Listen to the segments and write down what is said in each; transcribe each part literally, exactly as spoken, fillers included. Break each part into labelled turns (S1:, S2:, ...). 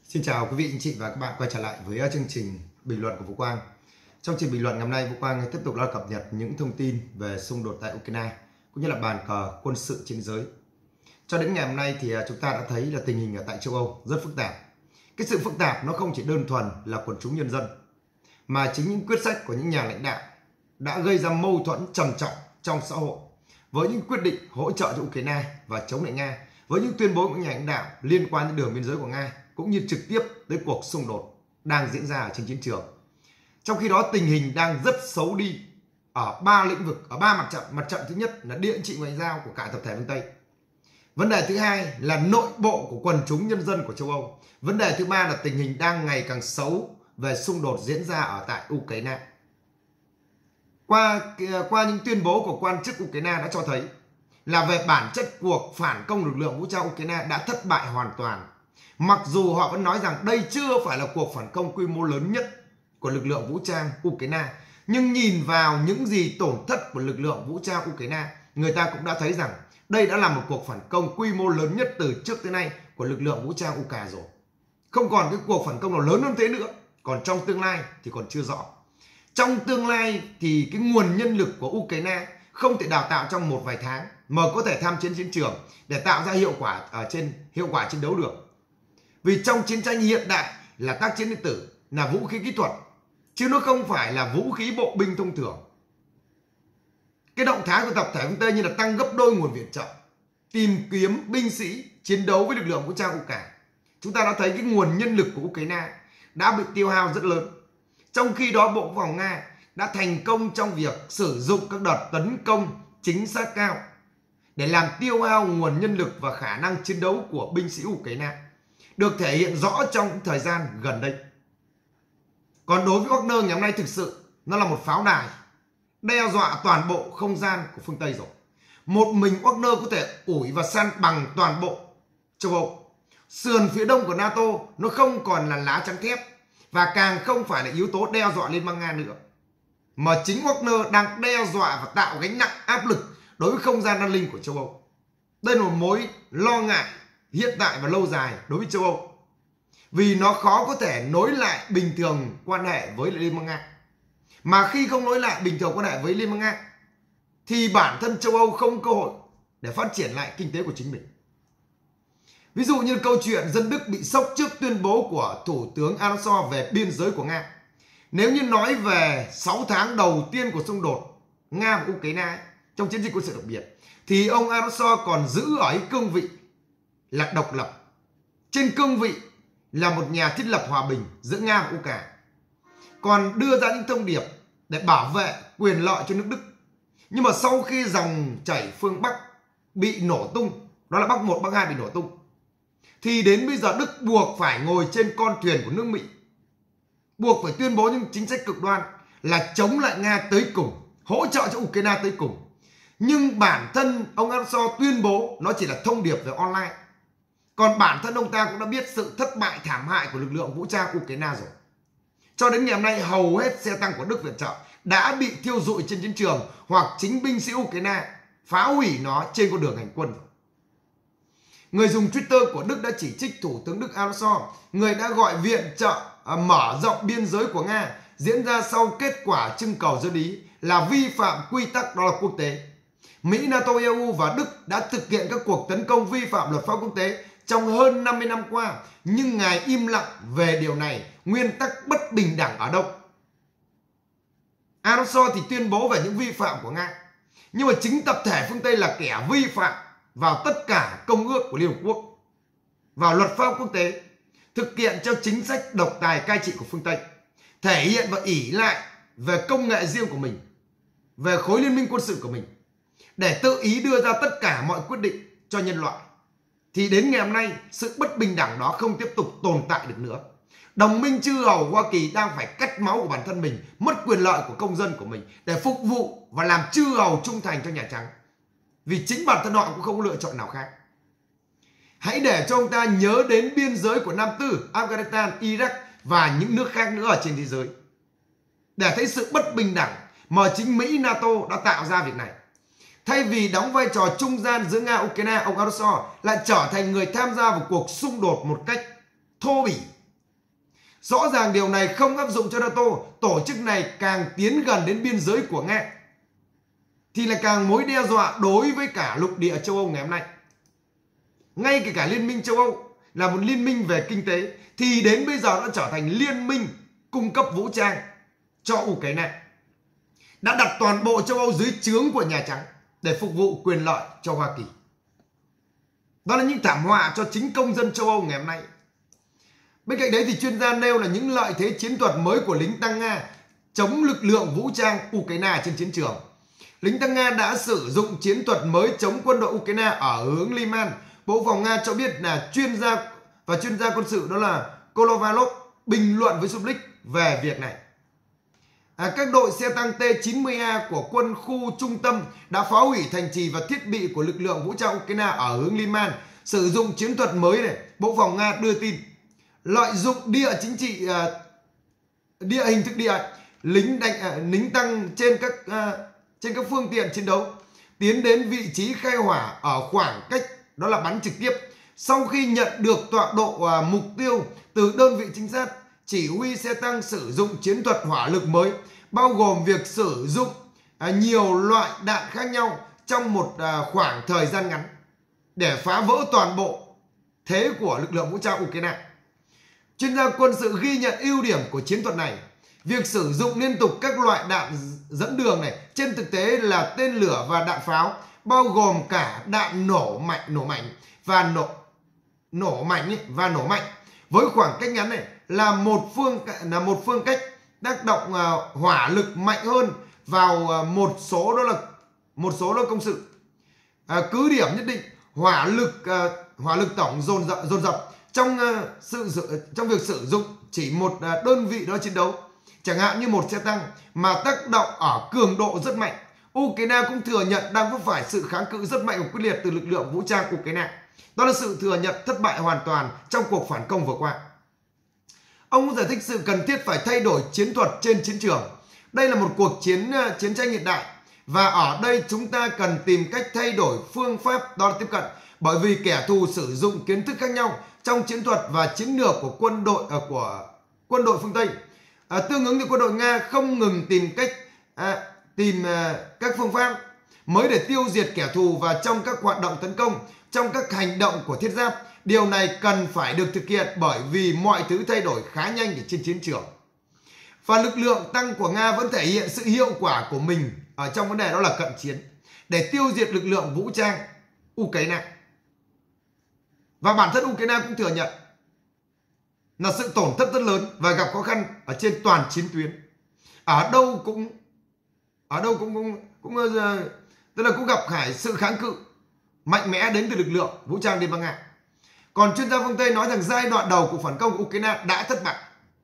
S1: Xin chào quý vị anh chị và các bạn quay trở lại với chương trình bình luận của Vũ Quang. Trong chương trình bình luận ngày hôm nay, Vũ Quang tiếp tục là cập nhật những thông tin về xung đột tại Ukraine cũng như là bàn cờ quân sự trên thế giới. Cho đến ngày hôm nay thì chúng ta đã thấy là tình hình ở tại châu Âu rất phức tạp. Cái sự phức tạp nó không chỉ đơn thuần là quần chúng nhân dân, mà chính những quyết sách của những nhà lãnh đạo đã gây ra mâu thuẫn trầm trọng trong xã hội với những quyết định hỗ trợ cho Ukraine và chống lại Nga, với những tuyên bố của nhà lãnh đạo liên quan đến đường biên giới của Nga cũng như trực tiếp tới cuộc xung đột đang diễn ra ở trên chiến trường. Trong khi đó tình hình đang rất xấu đi ở ba lĩnh vực, ở ba mặt trận. Mặt trận thứ nhất là địa chính trị ngoại giao của cả tập thể phương Tây. Vấn đề thứ hai là nội bộ của quần chúng nhân dân của châu Âu. Vấn đề thứ ba là tình hình đang ngày càng xấu về xung đột diễn ra ở tại Ukraine. Qua qua những tuyên bố của quan chức Ukraine đã cho thấy là về bản chất cuộc phản công lực lượng vũ trang Ukraine đã thất bại hoàn toàn. Mặc dù họ vẫn nói rằng đây chưa phải là cuộc phản công quy mô lớn nhất của lực lượng vũ trang Ukraine, nhưng nhìn vào những gì tổn thất của lực lượng vũ trang Ukraine, người ta cũng đã thấy rằng đây đã là một cuộc phản công quy mô lớn nhất từ trước tới nay của lực lượng vũ trang Ukraine rồi. Không còn cái cuộc phản công nào lớn hơn thế nữa, còn trong tương lai thì còn chưa rõ. Trong tương lai thì cái nguồn nhân lực của Ukraine không thể đào tạo trong một vài tháng mà có thể tham chiến chiến trường để tạo ra hiệu quả ở trên hiệu quả chiến đấu được. Vì trong chiến tranh hiện đại là tác chiến điện tử, là vũ khí kỹ thuật, chứ nó không phải là vũ khí bộ binh thông thường. Cái động thái của tập thể phương Tây như là tăng gấp đôi nguồn viện trợ, tìm kiếm binh sĩ chiến đấu với lực lượng vũ trang Ukraine. Chúng ta đã thấy cái nguồn nhân lực của Ukraine đã bị tiêu hao rất lớn. Trong khi đó Bộ Quốc phòng Nga đã thành công trong việc sử dụng các đợt tấn công chính xác cao để làm tiêu hao nguồn nhân lực và khả năng chiến đấu của binh sĩ Ukraine, được thể hiện rõ trong thời gian gần đây. Còn đối với Wagner ngày hôm nay thực sự nó là một pháo đài đe dọa toàn bộ không gian của phương Tây rồi. Một mình Wagner có thể ủi và san bằng toàn bộ châu Âu. Sườn phía đông của NATO nó không còn là lá chắn thép và càng không phải là yếu tố đe dọa Liên bang Nga nữa, mà chính Wagner đang đe dọa và tạo gánh nặng áp lực đối với không gian an ninh của châu Âu. Đây là một mối lo ngại hiện tại và lâu dài đối với châu Âu, vì nó khó có thể nối lại bình thường quan hệ với Liên bang Nga. Mà khi không nối lại bình thường quan hệ với Liên bang Nga thì bản thân châu Âu không cơ hội để phát triển lại kinh tế của chính mình. Ví dụ như câu chuyện dân Đức bị sốc trước tuyên bố của Thủ tướng Olaf về biên giới của Nga. Nếu như nói về sáu tháng đầu tiên của xung đột Nga và Ukraine trong chiến dịch quân sự đặc biệt, thì ông Olaf còn giữ ở cái cương vị là độc lập, trên cương vị là một nhà thiết lập hòa bình giữa Nga và Ukraine, còn đưa ra những thông điệp để bảo vệ quyền lợi cho nước Đức. Nhưng mà sau khi dòng chảy phương Bắc bị nổ tung, đó là Bắc một, Bắc hai bị nổ tung, thì đến bây giờ Đức buộc phải ngồi trên con thuyền của nước Mỹ, buộc phải tuyên bố những chính sách cực đoan là chống lại Nga tới cùng, hỗ trợ cho Ukraine tới cùng. Nhưng bản thân ông Olaf tuyên bố nó chỉ là thông điệp về online, còn bản thân ông ta cũng đã biết sự thất bại thảm hại của lực lượng vũ trang Ukraine rồi. Cho đến ngày hôm nay hầu hết xe tăng của Đức viện trợ đã bị thiêu rụi trên chiến trường, hoặc chính binh sĩ Ukraine phá hủy nó trên con đường hành quân. Người dùng Twitter của Đức đã chỉ trích Thủ tướng Đức Olaf, người đã gọi viện trợ à, mở rộng biên giới của Nga diễn ra sau kết quả trưng cầu dân Ý là vi phạm quy tắc đo quốc tế. Mỹ, NATO, e u và Đức đã thực hiện các cuộc tấn công vi phạm luật pháp quốc tế trong hơn năm mươi năm qua, nhưng Ngài im lặng về điều này, nguyên tắc bất bình đẳng ở đâu? Olaf thì tuyên bố về những vi phạm của Nga, nhưng mà chính tập thể phương Tây là kẻ vi phạm vào tất cả công ước của Liên Hợp Quốc, vào luật pháp quốc tế, thực hiện theo chính sách độc tài cai trị của phương Tây, thể hiện và ỷ lại về công nghệ riêng của mình, về khối liên minh quân sự của mình, để tự ý đưa ra tất cả mọi quyết định cho nhân loại. Thì đến ngày hôm nay, sự bất bình đẳng đó không tiếp tục tồn tại được nữa. Đồng minh chư hầu Hoa Kỳ đang phải cắt máu của bản thân mình, mất quyền lợi của công dân của mình để phục vụ và làm chư hầu trung thành cho Nhà Trắng, vì chính bản thân họ cũng không có lựa chọn nào khác. Hãy để cho ông ta nhớ đến biên giới của Nam Tư, Afghanistan, Iraq và những nước khác nữa ở trên thế giới, để thấy sự bất bình đẳng mà chính Mỹ, NATO đã tạo ra việc này. Thay vì đóng vai trò trung gian giữa Nga và Ukraine, ông Olaf lại trở thành người tham gia vào cuộc xung đột một cách thô bỉ Rõ ràng điều này không áp dụng cho NATO, tổ chức này càng tiến gần đến biên giới của Nga thì là càng mối đe dọa đối với cả lục địa châu Âu ngày hôm nay. Ngay kể cả Liên minh châu Âu là một liên minh về kinh tế thì đến bây giờ đã trở thành liên minh cung cấp vũ trang cho Ukraine, đã đặt toàn bộ châu Âu dưới trướng của Nhà Trắng để phục vụ quyền lợi cho Hoa Kỳ. Đó là những thảm họa cho chính công dân châu Âu ngày hôm nay. Bên cạnh đấy thì chuyên gia nêu là những lợi thế chiến thuật mới của lính tăng Nga chống lực lượng vũ trang Ukraine trên chiến trường. Lính tăng Nga đã sử dụng chiến thuật mới chống quân đội Ukraine ở hướng Liman. Bộ Quốc phòng Nga cho biết là chuyên gia và chuyên gia quân sự đó là Kolovalov bình luận với Sputnik về việc này. À, các đội xe tăng T chín mươi A của quân khu trung tâm đã phá hủy thành trì và thiết bị của lực lượng vũ trang Ukraine ở hướng Liman. Sử dụng chiến thuật mới này, Bộ Phòng Nga đưa tin lợi dụng địa chính trị, uh, địa hình thực địa, lính đánh uh, lính tăng trên các uh, trên các phương tiện chiến đấu tiến đến vị trí khai hỏa ở khoảng cách đó là bắn trực tiếp. Sau khi nhận được tọa độ uh, mục tiêu từ đơn vị trinh sát, chỉ huy xe tăng sử dụng chiến thuật hỏa lực mới, bao gồm việc sử dụng uh, nhiều loại đạn khác nhau trong một uh, khoảng thời gian ngắn để phá vỡ toàn bộ thế của lực lượng vũ trang Ukraine. Chuyên gia quân sự ghi nhận ưu điểm của chiến thuật này. Việc sử dụng liên tục các loại đạn dẫn đường này trên thực tế là tên lửa và đạn pháo, bao gồm cả đạn nổ mạnh, nổ mạnh và nổ nổ mạnh và nổ mạnh với khoảng cách ngắn này là một phương là một phương cách tác động uh, hỏa lực mạnh hơn vào uh, một số đó là một số đó công sự. Uh, cứ điểm nhất định hỏa lực uh, hỏa lực tổng dồn dập dồn dập trong uh, sự trong việc sử dụng chỉ một uh, đơn vị đó chiến đấu, chẳng hạn như một xe tăng mà tác động ở cường độ rất mạnh. Ukraine cũng thừa nhận đang vấp phải sự kháng cự rất mạnh và quyết liệt từ lực lượng vũ trang Ukraine. Đó là sự thừa nhận thất bại hoàn toàn trong cuộc phản công vừa qua. Ông cũng giải thích sự cần thiết phải thay đổi chiến thuật trên chiến trường. Đây là một cuộc chiến chiến tranh hiện đại và ở đây chúng ta cần tìm cách thay đổi phương pháp đó là tiếp cận, bởi vì kẻ thù sử dụng kiến thức khác nhau trong chiến thuật và chiến lược của quân đội à, của quân đội phương Tây. À, tương ứng thì quân đội Nga không ngừng tìm cách à, tìm à, các phương pháp mới để tiêu diệt kẻ thù và trong các hoạt động tấn công, trong các hành động của thiết giáp. Điều này cần phải được thực hiện bởi vì mọi thứ thay đổi khá nhanh ở trên chiến trường. Và lực lượng tăng của Nga vẫn thể hiện sự hiệu quả của mình ở trong vấn đề đó là cận chiến để tiêu diệt lực lượng vũ trang Ukraine. Và bản thân Ukraine cũng thừa nhận là sự tổn thất rất lớn và gặp khó khăn ở trên toàn chiến tuyến. Ở đâu cũng ở đâu cũng cũng cũng tức là cũng gặp phải sự kháng cự mạnh mẽ đến từ lực lượng vũ trang Liên bang Nga. Còn chuyên gia phương Tây nói rằng giai đoạn đầu của phản công của Ukraine đã thất bại.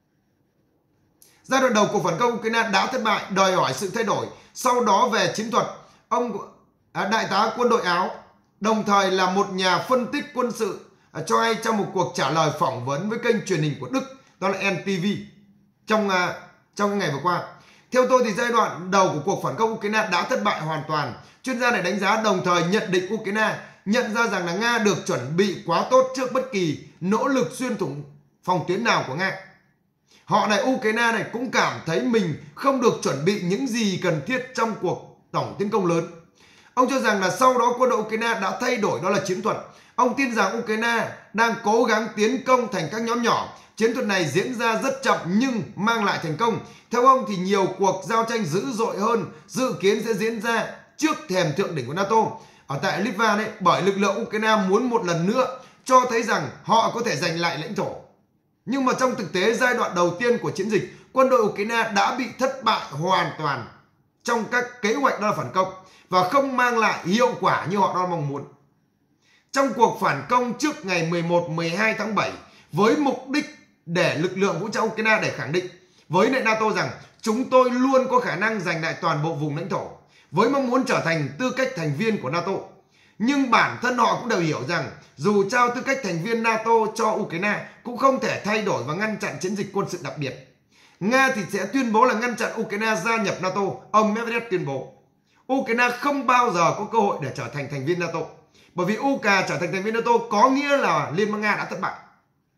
S1: Giai đoạn đầu của phản công Ukraine đã thất bại, đòi hỏi sự thay đổi. Sau đó về chiến thuật, ông à, đại tá quân đội Áo, đồng thời là một nhà phân tích quân sự, à, cho hay trong một cuộc trả lời phỏng vấn với kênh truyền hình của Đức, đó là en tê vê, trong à, trong ngày vừa qua. Theo tôi thì giai đoạn đầu của cuộc phản công Ukraine đã thất bại hoàn toàn. Chuyên gia này đánh giá đồng thời nhận định Ukraine nhận ra rằng là Nga được chuẩn bị quá tốt trước bất kỳ nỗ lực xuyên thủng phòng tuyến nào của Nga. Họ này Ukraine này cũng cảm thấy mình không được chuẩn bị những gì cần thiết trong cuộc tổng tiến công lớn. Ông cho rằng là sau đó quân đội Ukraine đã thay đổi đó là chiến thuật. Ông tin rằng Ukraine đang cố gắng tiến công thành các nhóm nhỏ. Chiến thuật này diễn ra rất chậm nhưng mang lại thành công. Theo ông thì nhiều cuộc giao tranh dữ dội hơn dự kiến sẽ diễn ra trước thềm thượng đỉnh của NATO ở tại Litva đấy, bởi lực lượng Ukraine muốn một lần nữa cho thấy rằng họ có thể giành lại lãnh thổ. Nhưng mà trong thực tế giai đoạn đầu tiên của chiến dịch, quân đội Ukraine đã bị thất bại hoàn toàn trong các kế hoạch đó là phản công và không mang lại hiệu quả như họ đang mong muốn. Trong cuộc phản công trước ngày mười một mười hai tháng bảy với mục đích để lực lượng vũ trang Ukraine để khẳng định với lại NATO rằng chúng tôi luôn có khả năng giành lại toàn bộ vùng lãnh thổ với mong muốn trở thành tư cách thành viên của NATO. Nhưng bản thân họ cũng đều hiểu rằng dù trao tư cách thành viên NATO cho Ukraine cũng không thể thay đổi và ngăn chặn chiến dịch quân sự đặc biệt. Nga thì sẽ tuyên bố là ngăn chặn Ukraine gia nhập NATO. Ông Medvedev tuyên bố Ukraine không bao giờ có cơ hội để trở thành thành viên NATO, bởi vì Ukraine trở thành thành viên NATO có nghĩa là Liên bang Nga đã thất bại.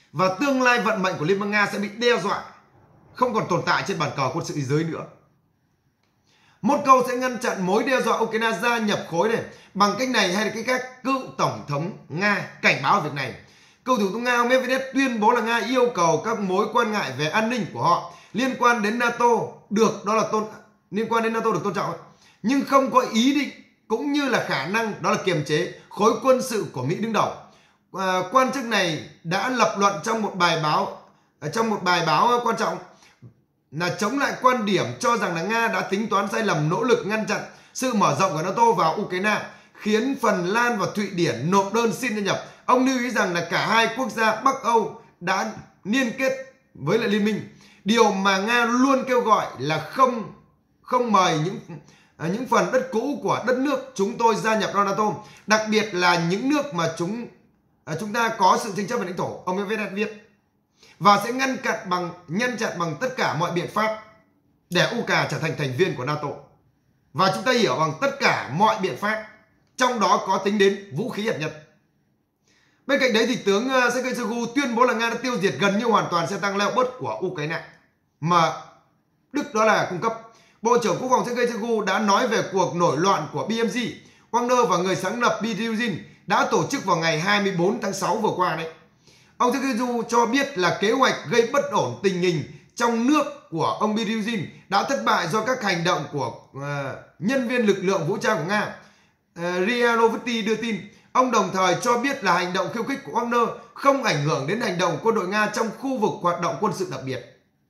S1: và tương lai vận mệnh của Liên bang Nga sẽ bị đe dọa, không còn tồn tại trên bàn cờ quân sự thế giới nữa. Moscow sẽ ngăn chặn mối đe dọa Ukraine gia nhập khối này bằng cách này hay là cái khác. Cựu tổng thống Nga cảnh báo việc này. Cựu tổng thống Nga Medvedev tuyên bố là Nga yêu cầu các mối quan ngại về an ninh của họ liên quan đến NATO được đó là tôn liên quan đến NATO được tôn trọng, nhưng không có ý định cũng như là khả năng đó là kiềm chế khối quân sự của Mỹ đứng đầu. À, quan chức này đã lập luận trong một bài báo trong một bài báo quan trọng là chống lại quan điểm cho rằng là Nga đã tính toán sai lầm nỗ lực ngăn chặn sự mở rộng của NATO vào Ukraine, khiến Phần Lan và Thụy Điển nộp đơn xin gia nhập. Ông lưu ý rằng là cả hai quốc gia Bắc Âu đã liên kết với lại liên minh. Điều mà Nga luôn kêu gọi là không không mời những những phần đất cũ của đất nước chúng tôi gia nhập vào NATO, đặc biệt là những nước mà chúng chúng ta có sự tranh chấp về lãnh thổ. Ông Medvedev viết, và sẽ ngăn chặn bằng ngăn chặn bằng tất cả mọi biện pháp để Ukraine trở thành thành viên của NATO. Và chúng ta hiểu bằng tất cả mọi biện pháp, trong đó có tính đến vũ khí hạt nhân. Bên cạnh đấy thì tướng Sergei Shoigu tuyên bố là Nga đã tiêu diệt gần như hoàn toàn xe tăng Leopard của Ukraine mà Đức đó là cung cấp. Bộ trưởng Quốc phòng Sergei Shoigu đã nói về cuộc nổi loạn của bê em giê. Wagner và người sáng lập Prigozhin đã tổ chức vào ngày hai mươi tư tháng sáu vừa qua đấy. Ông Sergei Shoigu cho biết là kế hoạch gây bất ổn tình hình trong nước của ông Prigozhin đã thất bại do các hành động của uh, nhân viên lực lượng vũ trang của Nga. Uh, rê i a Novosti đưa tin. Ông đồng thời cho biết là hành động khiêu khích của Wagner không ảnh hưởng đến hành động quân đội Nga trong khu vực hoạt động quân sự đặc biệt.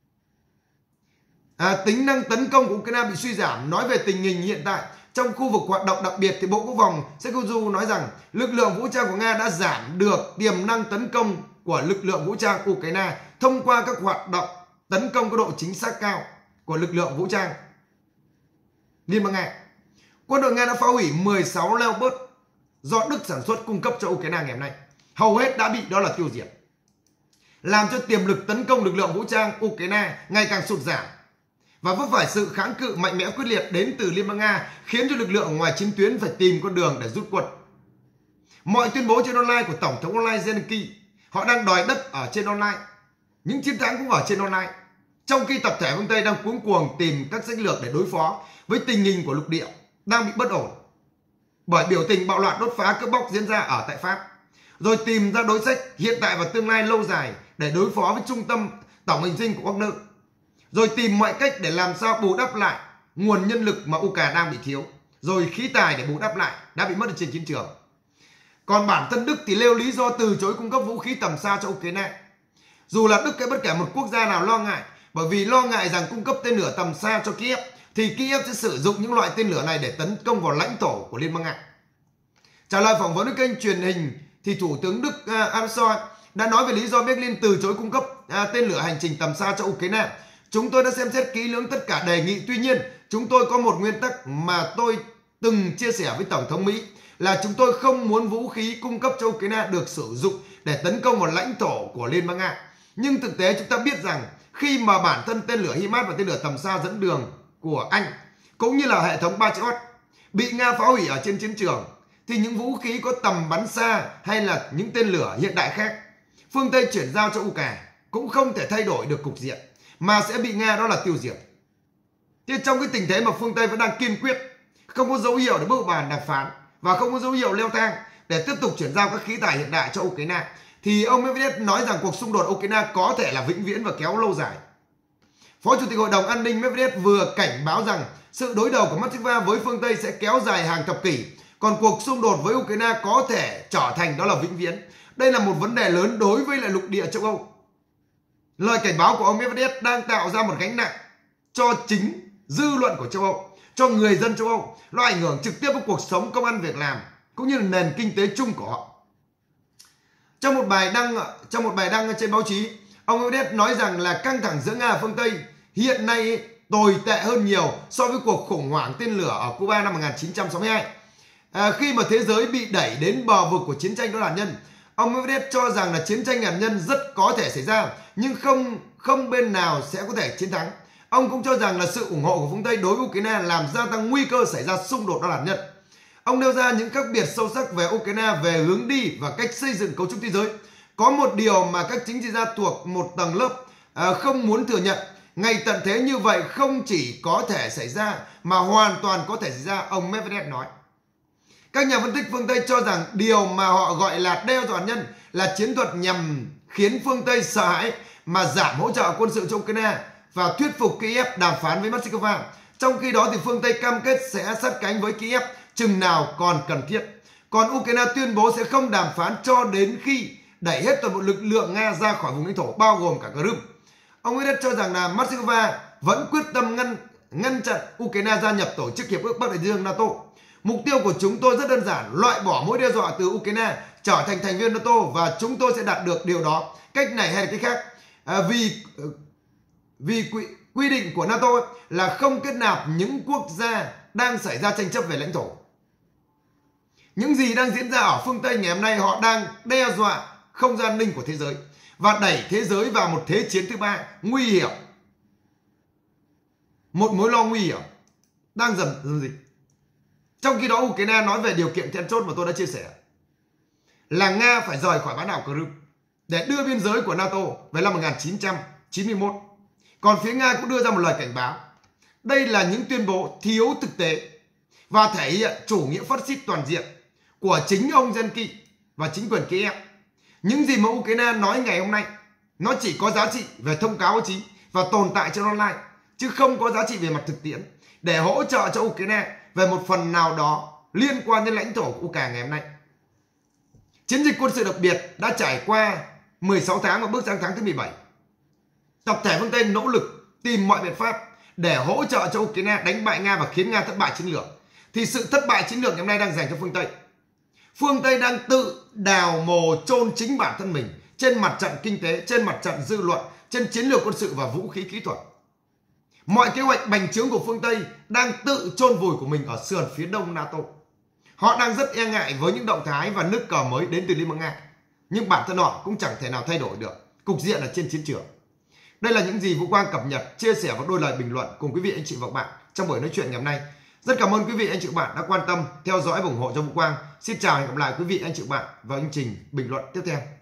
S1: À, tính năng tấn công của Ukraine bị suy giảm. Nói về tình hình hiện tại trong khu vực hoạt động đặc biệt thì Bộ Quốc phòng Sergei Shoigu nói rằng lực lượng vũ trang của Nga đã giảm được tiềm năng tấn công của lực lượng vũ trang Ukraine thông qua các hoạt động tấn công có độ chính xác cao của lực lượng vũ trang Liên bang Nga. Quân đội Nga đã phá hủy mười sáu Leopard do Đức sản xuất cung cấp cho Ukraine ngày hôm nay. Hầu hết đã bị đó là tiêu diệt, làm cho tiềm lực tấn công lực lượng vũ trang Ukraine ngày càng sụt giảm và vấp phải sự kháng cự mạnh mẽ quyết liệt đến từ Liên bang Nga, khiến cho lực lượng ngoài chiến tuyến phải tìm con đường để rút quân. Mọi tuyên bố trên online của Tổng thống online Zelensky, họ đang đòi đất ở trên online, những chiến thắng cũng ở trên online, trong khi tập thể phương Tây đang cuống cuồng tìm các sách lược để đối phó với tình hình của lục địa đang bị bất ổn bởi biểu tình bạo loạn đốt phá cướp bóc diễn ra ở tại Pháp, rồi tìm ra đối sách hiện tại và tương lai lâu dài để đối phó với trung tâm tổng hành dinh của Wagner, rồi tìm mọi cách để làm sao bù đắp lại nguồn nhân lực mà Ukraine đang bị thiếu, rồi khí tài để bù đắp lại đã bị mất ở trên chiến trường. Còn bản thân Đức thì nêu lý do từ chối cung cấp vũ khí tầm xa cho Ukraine. Dù là Đức hay bất kể một quốc gia nào lo ngại, bởi vì lo ngại rằng cung cấp tên lửa tầm xa cho Kiev thì Kiev sẽ sử dụng những loại tên lửa này để tấn công vào lãnh thổ của Liên bang Nga. Trả lời phỏng vấn với kênh truyền hình thì Thủ tướng Đức uh, Olaf Scholz đã nói về lý do Berlin từ chối cung cấp uh, tên lửa hành trình tầm xa cho Ukraine. Chúng tôi đã xem xét kỹ lưỡng tất cả đề nghị, tuy nhiên chúng tôi có một nguyên tắc mà tôi từng chia sẻ với Tổng thống Mỹ là chúng tôi không muốn vũ khí cung cấp cho Ukraine được sử dụng để tấn công vào lãnh thổ của Liên bang Nga. Nhưng thực tế chúng ta biết rằng khi mà bản thân tên lửa HIMARS và tên lửa tầm xa dẫn đường của Anh cũng như là hệ thống Patriot bị Nga phá hủy ở trên chiến trường, thì những vũ khí có tầm bắn xa hay là những tên lửa hiện đại khác phương Tây chuyển giao cho Ukraine cũng không thể thay đổi được cục diện, mà sẽ bị Nga đó là tiêu diệt. Thế trong cái tình thế mà phương Tây vẫn đang kiên quyết, không có dấu hiệu để bước vào bàn đàm phán và không có dấu hiệu leo thang để tiếp tục chuyển giao các khí tài hiện đại cho Ukraine, thì ông Medvedev nói rằng cuộc xung đột Ukraine có thể là vĩnh viễn và kéo lâu dài. Phó Chủ tịch Hội đồng An ninh Medvedev vừa cảnh báo rằng sự đối đầu của Moscow với phương Tây sẽ kéo dài hàng thập kỷ, còn cuộc xung đột với Ukraine có thể trở thành đó là vĩnh viễn. Đây là một vấn đề lớn đối với lại lục địa châu Âu. Lời cảnh báo của ông Medvedev đang tạo ra một gánh nặng cho chính dư luận của châu Âu, cho người dân châu Âu. Nó ảnh hưởng trực tiếp đến cuộc sống, công ăn việc làm cũng như là nền kinh tế chung của họ. Trong một bài đăng trong một bài đăng trên báo chí, ông Medvedev nói rằng là căng thẳng giữa Nga và phương Tây hiện nay tồi tệ hơn nhiều so với cuộc khủng hoảng tên lửa ở Cuba năm một nghìn chín trăm sáu mươi hai. À, khi mà thế giới bị đẩy đến bờ vực của chiến tranh hạt nhân, ông Medvedev cho rằng là chiến tranh hạt nhân rất có thể xảy ra, nhưng không không bên nào sẽ có thể chiến thắng. Ông cũng cho rằng là sự ủng hộ của phương Tây đối với Ukraine làm gia tăng nguy cơ xảy ra xung đột hạt nhân. Ông nêu ra những khác biệt sâu sắc về Ukraine, về hướng đi và cách xây dựng cấu trúc thế giới. Có một điều mà các chính trị gia thuộc một tầng lớp à, không muốn thừa nhận. Ngày tận thế như vậy không chỉ có thể xảy ra mà hoàn toàn có thể xảy ra, ông Medvedev nói. Các nhà phân tích phương Tây cho rằng điều mà họ gọi là đe dọa hạt nhân là chiến thuật nhằm khiến phương Tây sợ hãi mà giảm hỗ trợ quân sự cho Ukraine và thuyết phục Kiev đàm phán với Moscow. Trong khi đó thì phương Tây cam kết sẽ sát cánh với Kiev chừng nào còn cần thiết. Còn Ukraine tuyên bố sẽ không đàm phán cho đến khi đẩy hết toàn bộ lực lượng Nga ra khỏi vùng lãnh thổ bao gồm cả Crimea. Ông Medvedev cho rằng là Moscow vẫn quyết tâm ngăn ngăn chặn Ukraine gia nhập tổ chức hiệp ước Bắc Đại Tây Dương NATO. Mục tiêu của chúng tôi rất đơn giản, loại bỏ mối đe dọa từ Ukraine trở thành thành viên NATO và chúng tôi sẽ đạt được điều đó cách này hay là cách khác. À, vì vì quy, quy định của NATO là không kết nạp những quốc gia đang xảy ra tranh chấp về lãnh thổ. Những gì đang diễn ra ở phương Tây ngày hôm nay, họ đang đe dọa không gian an ninh của thế giới và đẩy thế giới vào một thế chiến thứ ba nguy hiểm. Một mối lo nguy hiểm đang dần dần dịch. Trong khi đó Ukraine nói về điều kiện then chốt mà tôi đã chia sẻ là Nga phải rời khỏi bán đảo Crimea để đưa biên giới của NATO về năm một nghìn chín trăm chín mươi mốt. Còn phía Nga cũng đưa ra một lời cảnh báo. Đây là những tuyên bố thiếu thực tế và thể hiện chủ nghĩa phát xít toàn diện của chính ông Zelensky và chính quyền Kiev. Những gì mà Ukraine nói ngày hôm nay nó chỉ có giá trị về thông cáo báo chí và tồn tại trên online, chứ không có giá trị về mặt thực tiễn để hỗ trợ cho Ukraine về một phần nào đó liên quan đến lãnh thổ của Ukraine ngày hôm nay. Chiến dịch quân sự đặc biệt đã trải qua mười sáu tháng và bước sang tháng thứ mười bảy. Tập thể phương Tây nỗ lực tìm mọi biện pháp để hỗ trợ cho Ukraine đánh bại Nga và khiến Nga thất bại chiến lược. Thì sự thất bại chiến lược ngày hôm nay đang dành cho phương Tây. Phương Tây đang tự đào mồ chôn chính bản thân mình trên mặt trận kinh tế, trên mặt trận dư luận, trên chiến lược quân sự và vũ khí kỹ thuật. Mọi kế hoạch bành trướng của phương Tây đang tự chôn vùi của mình ở sườn phía đông NATO. Họ đang rất e ngại với những động thái và nước cờ mới đến từ Liên bang Nga. Nhưng bản thân họ cũng chẳng thể nào thay đổi được cục diện ở trên chiến trường. Đây là những gì Vũ Quang cập nhật, chia sẻ và đôi lời bình luận cùng quý vị anh chị và các bạn trong buổi nói chuyện ngày hôm nay. Rất cảm ơn quý vị anh chị và các bạn đã quan tâm, theo dõi và ủng hộ cho Vũ Quang. Xin chào và hẹn gặp lại quý vị anh chị và các bạn vào chương trình bình luận tiếp theo.